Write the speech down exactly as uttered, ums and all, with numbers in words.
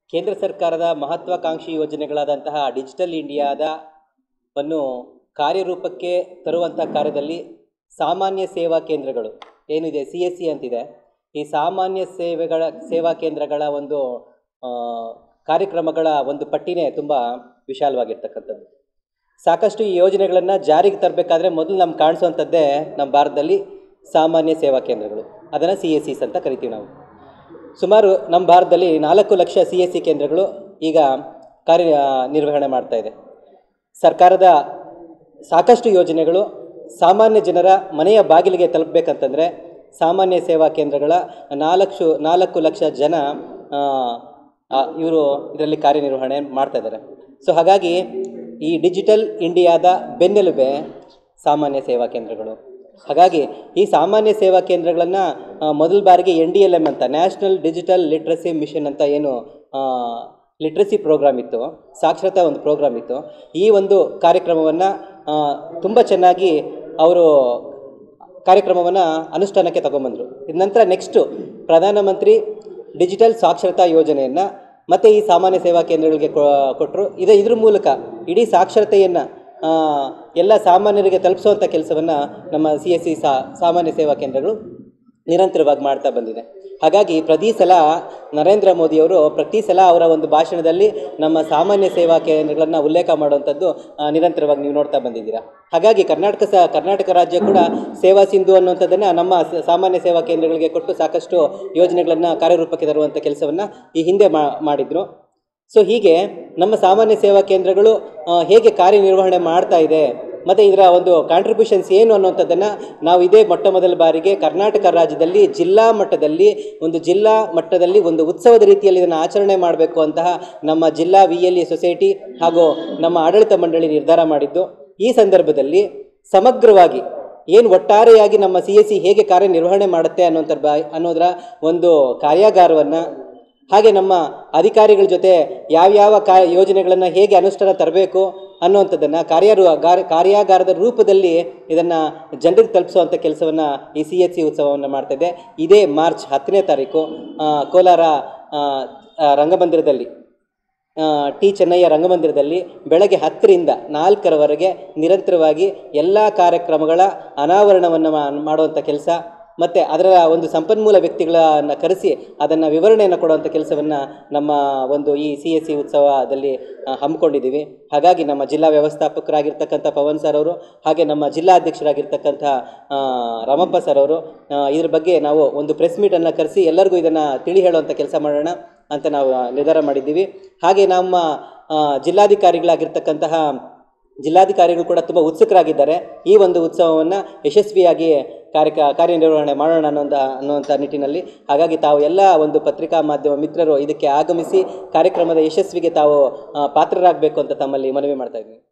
ಕೇಂದ್ರ ಸರ್ಕಾರದ ಮಹತ್ವಾಕಾಂಕ್ಷಿ ಯೋಜನೆಗಳಾದಂತಹ ಡಿಜಿಟಲ್ ಇಂಡಿಯಾದ ವನ್ನು ಕಾರ್ಯರೂಪಕ್ಕೆ ತರುವಂಥ ಕಾರ್ಯದಲ್ಲಿ ಸಾಮಾನ್ಯ ಸೇವಾ ಕೇಂದ್ರಗಳು ಏನಿದೆ ಸಿ ಎಸ್ ಸಿ ಅಂತಿದೆ. ಈ ಸಾಮಾನ್ಯ ಸೇವೆಗಳ ಸೇವಾ ಕೇಂದ್ರಗಳ ಒಂದು ಕಾರ್ಯಕ್ರಮಗಳ ಒಂದು ಪಟ್ಟಿನೇ ತುಂಬ ವಿಶಾಲವಾಗಿರ್ತಕ್ಕಂಥದ್ದು. ಸಾಕಷ್ಟು ಈ ಯೋಜನೆಗಳನ್ನು ಜಾರಿಗೆ ತರಬೇಕಾದ್ರೆ ಮೊದಲು ನಮ್ಗೆ ಕಾಣಿಸುವಂಥದ್ದೇ ನಮ್ಮ ಭಾರತದಲ್ಲಿ ಸಾಮಾನ್ಯ ಸೇವಾ ಕೇಂದ್ರಗಳು. ಅದನ್ನು ಸಿ ಎಸ್ ಸಿಸ್ ಅಂತ ಕರಿತೀವಿ ನಾವು. ಸುಮಾರು ನಮ್ಮ ಭಾರತದಲ್ಲಿ ನಾಲ್ಕು ಲಕ್ಷ ಸಿ ಎಸ್ ಸಿ ಕೇಂದ್ರಗಳು ಈಗ ಕಾರ್ಯ ನಿರ್ವಹಣೆ ಮಾಡ್ತಾ ಇದೆ. ಸರ್ಕಾರದ ಸಾಕಷ್ಟು ಯೋಜನೆಗಳು ಸಾಮಾನ್ಯ ಜನರ ಮನೆಯ ಬಾಗಿಲಿಗೆ ತಲುಪಬೇಕಂತಂದರೆ ಸಾಮಾನ್ಯ ಸೇವಾ ಕೇಂದ್ರಗಳ ನಾಲ್ಕು ನಾಲ್ಕು ಲಕ್ಷ ಜನ ಇವರು ಇದರಲ್ಲಿ ಕಾರ್ಯನಿರ್ವಹಣೆ ಮಾಡ್ತಾ ಇದ್ದಾರೆ. ಸೊ ಹಾಗಾಗಿ ಈ ಡಿಜಿಟಲ್ ಇಂಡಿಯಾದ ಬೆನ್ನೆಲುಬೆ ಸಾಮಾನ್ಯ ಸೇವಾ ಕೇಂದ್ರಗಳು. ಹಾಗಾಗಿ ಈ ಸಾಮಾನ್ಯ ಸೇವಾ ಕೇಂದ್ರಗಳನ್ನು ಮೊದಲ ಬಾರಿಗೆ ಎನ್ ಡಿ ಎಲ್ ಎಮ್ ಅಂತ ನ್ಯಾಷನಲ್ ಡಿಜಿಟಲ್ ಲಿಟ್ರಸಿ ಮಿಷನ್ ಅಂತ ಏನು ಲಿಟ್ರಸಿ ಪ್ರೋಗ್ರಾಮ್ ಇತ್ತು, ಸಾಕ್ಷರತಾ ಒಂದು ಪ್ರೋಗ್ರಾಮ್ ಇತ್ತು, ಈ ಒಂದು ಕಾರ್ಯಕ್ರಮವನ್ನು ತುಂಬ ಚೆನ್ನಾಗಿ ಅವರು ಕಾರ್ಯಕ್ರಮವನ್ನು ಅನುಷ್ಠಾನಕ್ಕೆ ತಗೊಂಬಂದರು. ಇದ ನಂತರ ನೆಕ್ಸ್ಟು ಪ್ರಧಾನಮಂತ್ರಿ ಡಿಜಿಟಲ್ ಸಾಕ್ಷರತಾ ಯೋಜನೆಯನ್ನು ಮತ್ತು ಈ ಸಾಮಾನ್ಯ ಸೇವಾ ಕೇಂದ್ರಗಳಿಗೆ ಕೊಟ್ಟರು. ಇದೇ ಇದ್ರ ಮೂಲಕ ಇಡೀ ಸಾಕ್ಷರತೆಯನ್ನು ಎಲ್ಲ ಸಾಮಾನ್ಯರಿಗೆ ತಲುಪಿಸುವಂಥ ಕೆಲಸವನ್ನು ನಮ್ಮ ಸಿ ಎಸ್ ಸಿ ಸಾ ಸಾಮಾನ್ಯ ಸೇವಾ ಕೇಂದ್ರಗಳು ನಿರಂತರವಾಗಿ ಮಾಡ್ತಾ ಬಂದಿದೆ. ಹಾಗಾಗಿ ಪ್ರತಿ ಸಲ ನರೇಂದ್ರ ಮೋದಿಯವರು ಪ್ರತಿ ಸಲ ಅವರ ಒಂದು ಭಾಷಣದಲ್ಲಿ ನಮ್ಮ ಸಾಮಾನ್ಯ ಸೇವಾ ಕೇಂದ್ರಗಳನ್ನು ಉಲ್ಲೇಖ ಮಾಡುವಂಥದ್ದು ನಿರಂತರವಾಗಿ ನೀವು ನೋಡ್ತಾ ಬಂದಿದ್ದೀರಾ. ಹಾಗಾಗಿ ಕರ್ನಾಟಕ ಸ ಕರ್ನಾಟಕ ರಾಜ್ಯ ಕೂಡ ಸೇವಾ ಸಿಂಧು ಅನ್ನುವಂಥದ್ದನ್ನು ನಮ್ಮ ಸಾಮಾನ್ಯ ಸೇವಾ ಕೇಂದ್ರಗಳಿಗೆ ಕೊಟ್ಟು ಸಾಕಷ್ಟು ಯೋಜನೆಗಳನ್ನು ಕಾರ್ಯರೂಪಕ್ಕೆ ತರುವಂಥ ಕೆಲಸವನ್ನು ಈ ಹಿಂದೆ ಮಾಡಿದರು. ಸೊ ಹೀಗೆ ನಮ್ಮ ಸಾಮಾನ್ಯ ಸೇವಾ ಕೇಂದ್ರಗಳು ಹೇಗೆ ಕಾರ್ಯನಿರ್ವಹಣೆ ಮಾಡ್ತಾ ಇದೆ ಮತ್ತು ಇದರ ಒಂದು ಕಾಂಟ್ರಿಬ್ಯೂಷನ್ಸ್ ಏನು ಅನ್ನುವಂಥದ್ದನ್ನು ನಾವು ಇದೇ ಮೊಟ್ಟ ಮೊದಲ ಬಾರಿಗೆ ಕರ್ನಾಟಕ ರಾಜ್ಯದಲ್ಲಿ ಜಿಲ್ಲಾ ಮಟ್ಟದಲ್ಲಿ ಒಂದು ಜಿಲ್ಲಾ ಮಟ್ಟದಲ್ಲಿ ಒಂದು ಉತ್ಸವದ ರೀತಿಯಲ್ಲಿ ಇದನ್ನು ಆಚರಣೆ ಮಾಡಬೇಕು ಅಂತಹ ನಮ್ಮ ಜಿಲ್ಲಾ ವಿ ಎಲ್ ಇ ಸೊಸೈಟಿ ಹಾಗೂ ನಮ್ಮ ಆಡಳಿತ ಮಂಡಳಿ ನಿರ್ಧಾರ ಮಾಡಿದ್ದು. ಈ ಸಂದರ್ಭದಲ್ಲಿ ಸಮಗ್ರವಾಗಿ ಏನು ಒಟ್ಟಾರೆಯಾಗಿ ನಮ್ಮ ಸಿ ಎಸ್ ಸಿ ಹೇಗೆ ಕಾರ್ಯನಿರ್ವಹಣೆ ಮಾಡುತ್ತೆ ಅನ್ನೋಂಥ ಬಾ ಅನ್ನೋದರ ಒಂದು ಕಾರ್ಯಾಗಾರವನ್ನು ಹಾಗೆ ನಮ್ಮ ಅಧಿಕಾರಿಗಳ ಜೊತೆ ಯಾವ್ಯಾವ ಕಾ ಯೋಜನೆಗಳನ್ನು ಹೇಗೆ ಅನುಷ್ಠಾನ ತರಬೇಕು ಅನ್ನುವಂಥದ್ದನ್ನು ಕಾರ್ಯಾರು ಕಾರ್ಯಾಗಾರದ ರೂಪದಲ್ಲಿ ಇದನ್ನು ಜನರಿಗೆ ತಲುಪಿಸುವಂಥ ಕೆಲಸವನ್ನು ಈ ಸಿ ಎಸ್ ಸಿ ಉತ್ಸವವನ್ನು ಮಾಡ್ತಾಯಿದೆ. ಇದೇ ಮಾರ್ಚ್ ಹತ್ತನೇ ತಾರೀಕು ಕೋಲಾರ ರಂಗಮಂದಿರದಲ್ಲಿ ಟಿ ಚೆನ್ನಯ್ಯ ರಂಗಮಂದಿರದಲ್ಲಿ ಬೆಳಗ್ಗೆ ಹತ್ತರಿಂದ ನಾಲ್ಕರವರೆಗೆ ನಿರಂತರವಾಗಿ ಎಲ್ಲ ಕಾರ್ಯಕ್ರಮಗಳ ಅನಾವರಣವನ್ನು ಮಾಡುವಂಥ ಕೆಲಸ ಮತ್ತು ಅದರ ಒಂದು ಸಂಪನ್ಮೂಲ ವ್ಯಕ್ತಿಗಳನ್ನು ಕರೆಸಿ ಅದನ್ನು ವಿವರಣೆಯನ್ನು ಕೊಡುವಂಥ ಕೆಲಸವನ್ನು ನಮ್ಮ ಒಂದು ಈ ಸಿ ಎಸ್ ಸಿ ಉತ್ಸವದಲ್ಲಿ ಹಮ್ಮಿಕೊಂಡಿದ್ದೀವಿ. ಹಾಗಾಗಿ ನಮ್ಮ ಜಿಲ್ಲಾ ವ್ಯವಸ್ಥಾಪಕರಾಗಿರ್ತಕ್ಕಂಥ ಪವನ್ ಸರ್ ಅವರು ಹಾಗೆ ನಮ್ಮ ಜಿಲ್ಲಾಧ್ಯಕ್ಷರಾಗಿರ್ತಕ್ಕಂಥ ರಾಮಪ್ಪ ಸರ್ ಅವರು ಇದ್ರ ಬಗ್ಗೆ ನಾವು ಒಂದು ಪ್ರೆಸ್ ಮೀಟನ್ನು ಕರೆಸಿ ಎಲ್ಲರಿಗೂ ಇದನ್ನು ತಿಳಿ ಹೇಳುವಂಥ ಕೆಲಸ ಮಾಡೋಣ ಅಂತ ನಾವು ನಿರ್ಧಾರ ಮಾಡಿದ್ದೀವಿ. ಹಾಗೆ ನಮ್ಮ ಜಿಲ್ಲಾಧಿಕಾರಿಗಳಾಗಿರ್ತಕ್ಕಂತಹ ಜಿಲ್ಲಾಧಿಕಾರಿಗಳು ಕೂಡ ತುಂಬ ಉತ್ಸುಕರಾಗಿದ್ದಾರೆ. ಈ ಒಂದು ಉತ್ಸವವನ್ನು ಯಶಸ್ವಿಯಾಗಿ ಕಾರ್ಯ ಕಾರ್ಯನಿರ್ವಹಣೆ ಮಾಡೋಣ ಅನ್ನೋಂಥ ಅನ್ನುವಂಥ ನಿಟ್ಟಿನಲ್ಲಿ. ಹಾಗಾಗಿ ತಾವು ಎಲ್ಲ ಒಂದು ಪತ್ರಿಕಾ ಮಾಧ್ಯಮ ಮಿತ್ರರು ಇದಕ್ಕೆ ಆಗಮಿಸಿ ಕಾರ್ಯಕ್ರಮದ ಯಶಸ್ವಿಗೆ ತಾವು ಪಾತ್ರರಾಗಬೇಕು ಅಂತ ತಮ್ಮಲ್ಲಿ ಮನವಿ ಮಾಡ್ತಾ ಇದ್ದೀನಿ.